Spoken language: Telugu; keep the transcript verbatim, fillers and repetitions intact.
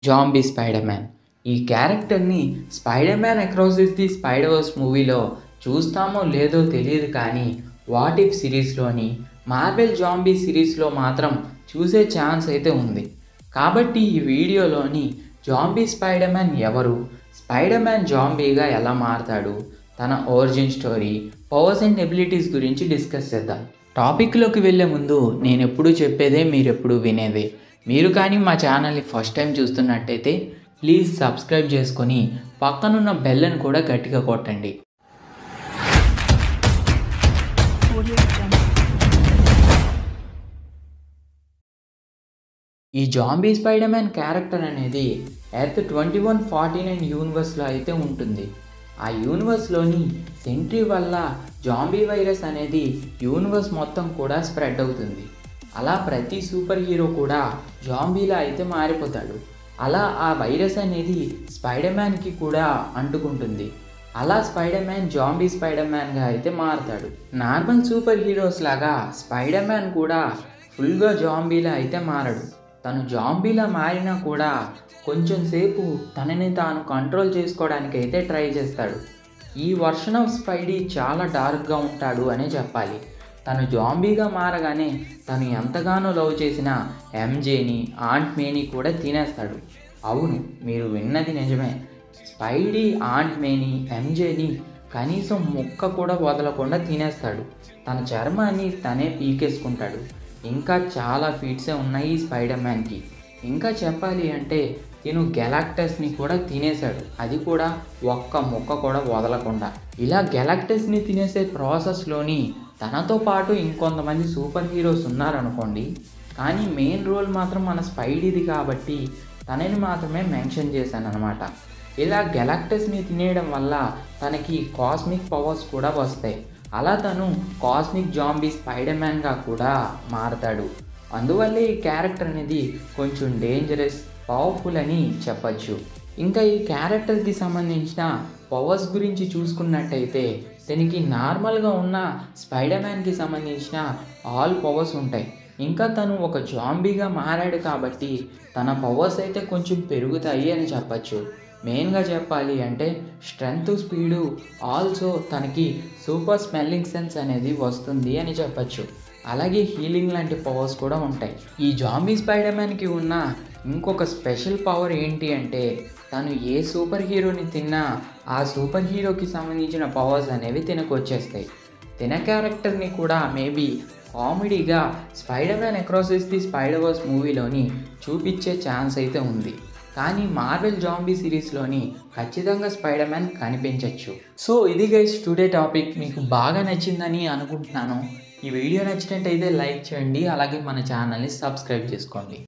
Zombie Spider Man. ఈ క్యారెక్టర్‌ని 'Spider Man across the Spiderverse' మూవీలో చూస్తామో లేదో తెలీదు కానీ 'వాట్ ఇఫ్' సిరీస్‌లోని 'మార్వెల్ జాంబీ' సిరీస్‌లో మాత్రం చూసే ఛాన్స్ అయితే ఉంది. కాబట్టి ఈ వీడియోలోని జాంబీ స్పైడర్ మ్యాన్ ఎవరు? స్పైడర్ మ్యాన్ జాంబీగా ఎలా మారతాడు? తన origin story, powers and abilities గురించి డిస్కస్ చేద్దాం. టాపిక్‌లోకి వెళ్ళే ముందు నేనెప్పుడూ చెప్పేదే మీరెప్పుడూ వినేదే. మీరు కానీ మా ఛానల్ని ఫస్ట్ టైం చూస్తున్నట్టయితే ప్లీజ్ సబ్స్క్రైబ్ చేసుకొని పక్కనున్న బెల్లను కూడా గట్టిగా కొట్టండి. ఈ జాంబీ స్పైడర్ మ్యాన్ క్యారెక్టర్ అనేది earth twenty one forty nine యూనివర్స్లో అయితే ఉంటుంది. ఆ యూనివర్స్లోని సెంట్రీ వల్ల జాంబీ వైరస్ అనేది యూనివర్స్ మొత్తం కూడా స్ప్రెడ్ అవుతుంది. అలా ప్రతి సూపర్ హీరో కూడా జాంబీలా అయితే మారిపోతాడు. అలా ఆ వైరస్ అనేది స్పైడర్ మ్యాన్కి కూడా అంటుకుంటుంది. అలా స్పైడర్ మ్యాన్ జాంబీ స్పైడర్ మ్యాన్గా అయితే మారతాడు. నార్మల్ సూపర్ హీరోస్ లాగా స్పైడర్ మ్యాన్ కూడా ఫుల్గా జాంబీలా అయితే మారడు. తను జాంబీలా మారినా కూడా కొంచెం సేపు తనని తాను కంట్రోల్ చేసుకోవడానికి అయితే ట్రై చేస్తాడు. ఈ వర్షన్ ఆఫ్ స్పైడీ చాలా డార్క్గా ఉంటాడు అనే చెప్పాలి. తను జాంబీగా మారగానే తను ఎంతగానో లవ్ చేసిన ఎంజేని, ఆంట్ మేని కూడా తినేస్తాడు. అవును, మీరు విన్నది నిజమే. స్పైడీ ఆంట్ మేని, ఎంజేని కనీసం ముక్క కూడా వదలకుండా తినేస్తాడు. తన చర్మాన్ని తనే పీకేసుకుంటాడు. ఇంకా చాలా ఫీట్సే ఉన్నాయి స్పైడర్ మ్యాన్కి. ఇంకా చెప్పాలి అంటే తిను గెలాక్టస్ని కూడా తినేశాడు. అది కూడా ఒక్క ముక్క కూడా వదలకుండా. ఇలా గెలాక్టస్ని తినేసే ప్రాసెస్లోని తనతో పాటు ఇంకొంతమంది సూపర్ హీరోస్ ఉన్నారనుకోండి, కానీ మెయిన్ రోల్ మాత్రం మన స్పైడీది కాబట్టి తనని మాత్రమే మెన్షన్ చేశాను అనమాట. ఇలా గెలాక్టస్ని తినేయడం వల్ల తనకి కాస్మిక్ పవర్స్ కూడా వస్తాయి. అలా తను కాస్మిక్ జాంబీ స్పైడర్ మ్యాన్గా కూడా మారతాడు. అందువల్లే ఈ క్యారెక్టర్ అనేది కొంచెం డేంజరస్, పవర్ఫుల్ అని చెప్పచ్చు. ఇంకా ఈ క్యారెక్టర్కి సంబంధించిన పవర్స్ గురించి చూసుకున్నట్టయితే దీనికి నార్మల్గా ఉన్న స్పైడర్ మ్యాన్కి సంబంధించిన ఆల్ పవర్స్ ఉంటాయి. ఇంకా తను ఒక జాంబీగా మారాడు కాబట్టి తన పవర్స్ అయితే కొంచెం పెరుగుతాయి అని చెప్పచ్చు. మెయిన్గా చెప్పాలి అంటే స్ట్రెంగ్త్, స్పీడు, ఆల్సో తనకి సూపర్ స్మెల్లింగ్ సెన్స్ అనేది వస్తుంది అని చెప్పచ్చు. అలాగే హీలింగ్ లాంటి పవర్స్ కూడా ఉంటాయి. ఈ జాంబీ స్పైడర్ మ్యాన్కి ఉన్న ఇంకొక స్పెషల్ పవర్ ఏంటి అంటే తను ఏ సూపర్ హీరోని తిన్నా ఆ సూపర్ హీరోకి సంబంధించిన పవర్స్ అనేవి తినకు వచ్చేస్తాయి. తిన క్యారెక్టర్ని కూడా మేబీ కామెడీగా Spider Man across the Spiderverse మూవీలోని చూపించే ఛాన్స్ అయితే ఉంది. కానీ మార్వెల్ జాంబీ సిరీస్లోని ఖచ్చితంగా స్పైడర్ మ్యాన్ కనిపించవచ్చు. సో ఇది గైస్ టుడే టాపిక్. మీకు బాగా నచ్చిందని అనుకుంటున్నాను. ఈ వీడియో నచ్చినట్టయితే లైక్ చేయండి. అలాగే మన ఛానల్ని సబ్స్క్రైబ్ చేసుకోండి.